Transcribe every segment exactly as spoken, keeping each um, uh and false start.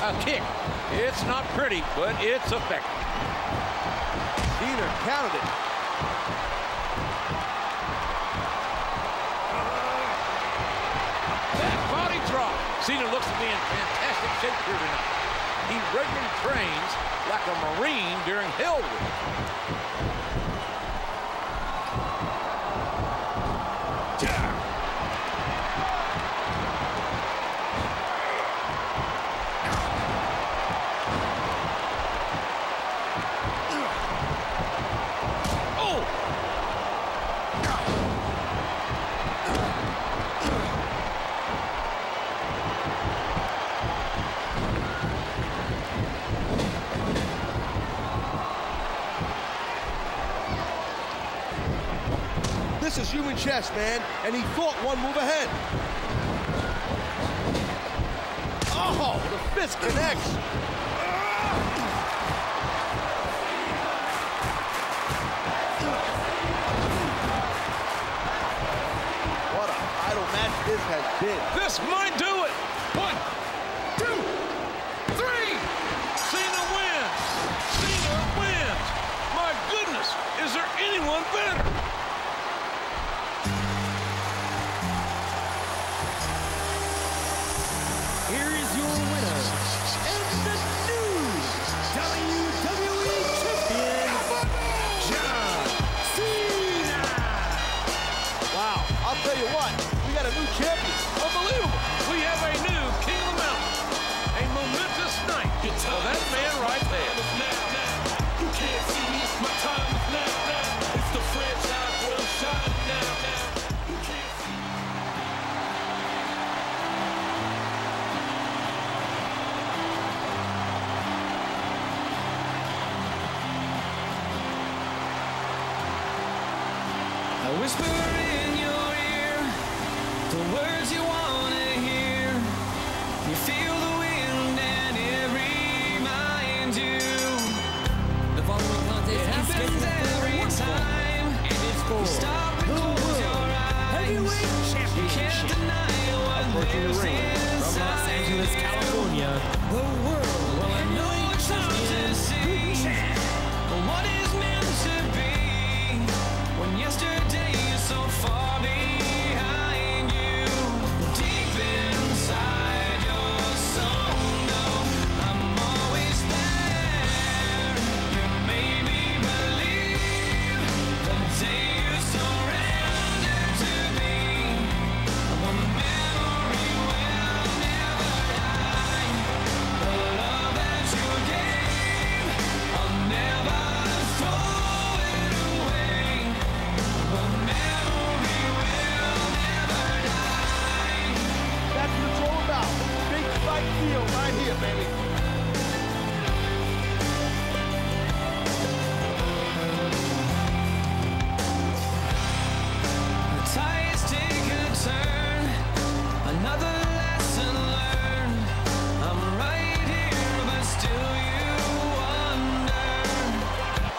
A kick. It's not pretty, but it's effective. Cena counted it. That body drop. Cena looks to be in fantastic shape here tonight. He regularly trains like a Marine during Hell Week. This is human chess, man, and he thought one move ahead. Oh, the fist connects. What a title match this has been. This might do it. One, two, three. Cena wins. Cena wins. My goodness, is there anyone better? Here is your winner, and the new W W E Champion, John Cena! Wow, I'll tell you what, we got a new champion. Unbelievable. We have a new King of the Mountain. A momentous night for that man right there. You can't see me, my time is now, now. It's the franchise where I'm shining now, now. You can't see me. I whisper in your ear the words you want to hear. You feel the wind and it reminds you. The following contest It is scheduled happens for every one fall, time. and it's for You stop and the close World your eyes. Heavyweight You can't Championship. deny what Approaching the lives ring from Los inside Angeles, you. California, the World Well, I know Heavyweight it's hard to Champion, see Champ. what is meant to be when yesterday is so far behind you. Deep inside your soul, no, I'm always there. You made me believe the day you surrendered to me. The memory will never die. The love that you gave, I'll never throw it away. The memory will never die. That's what it's all about. Big fight feel right here, baby. The tides take a turn, another lesson learned. I'm right here, but still you wonder.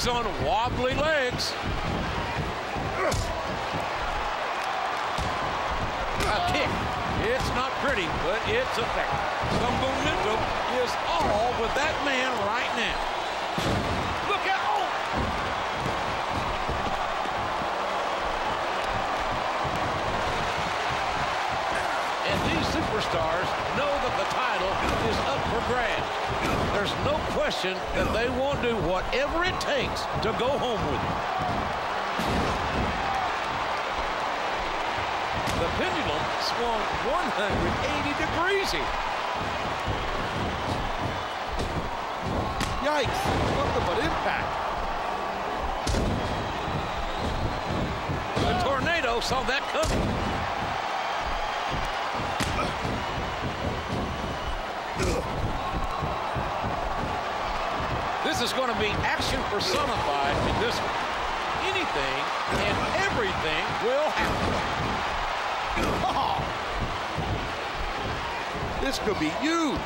He's on wobbly legs. A kick. It's not pretty, but it's effective. The momentum is all with that man right now. Look out! Oh! And these superstars know that the title is up for grabs. There's no question that they won't do whatever it takes to go home with it. The pendulum swung one hundred eighty degrees here. Yikes, nothing but impact. The tornado saw that coming. This is going to be action personified in this one. Anything and everything will happen. Oh, this could be huge.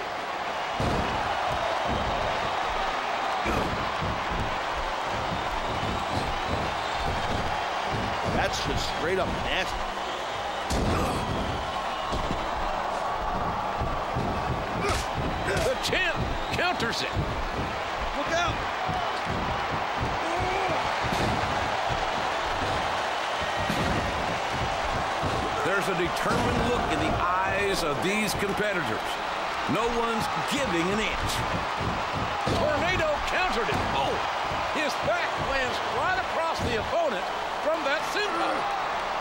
That's just straight up nasty. The champ counters it. Look out. There's a determined look in the eyes of these competitors. No one's giving an inch. Tornado countered it. Oh, his back lands right across the opponent from that senton.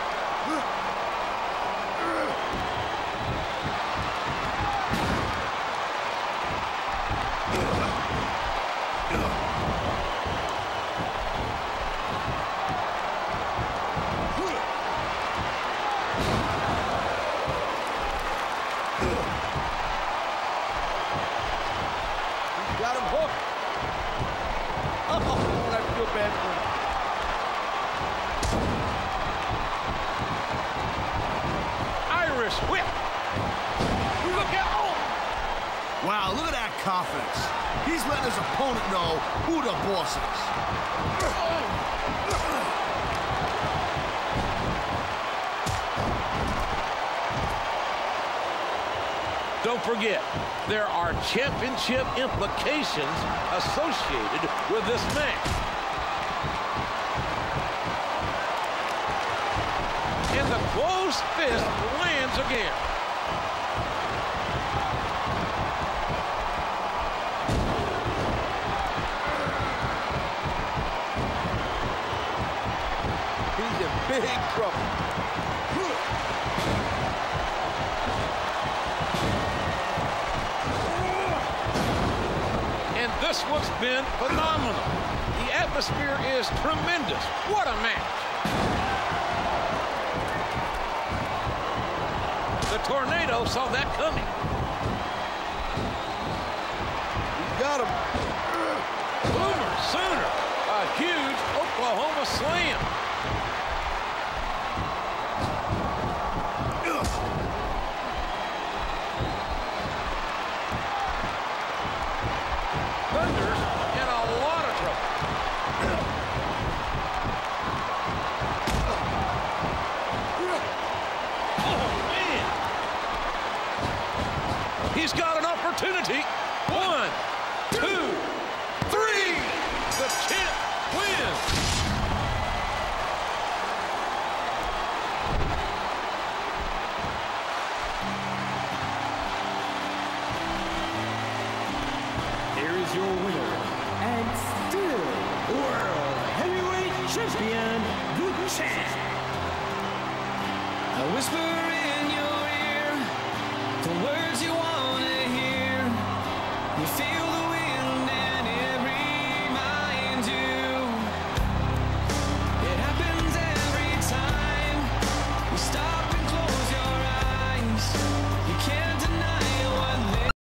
Got him hooked. Oh, I feel bad for him. Irish whip. Look out. Oh. Wow, look at that confidence. He's letting his opponent know who the boss is. Don't forget, there are championship implications associated with this match. And the closed fist lands again. He's in big trouble. And this one's been phenomenal. The atmosphere is tremendous. What a match. The tornado saw that coming. He's got him. Boomer Sooner, a huge Oklahoma slam. Thunder's in a lot of trouble. Oh, man. He's got an opportunity. One, two, three. The champ wins. Here is your winner, and still World Heavyweight Champion, the Champ. I whisper in your ear the words you want to hear. You feel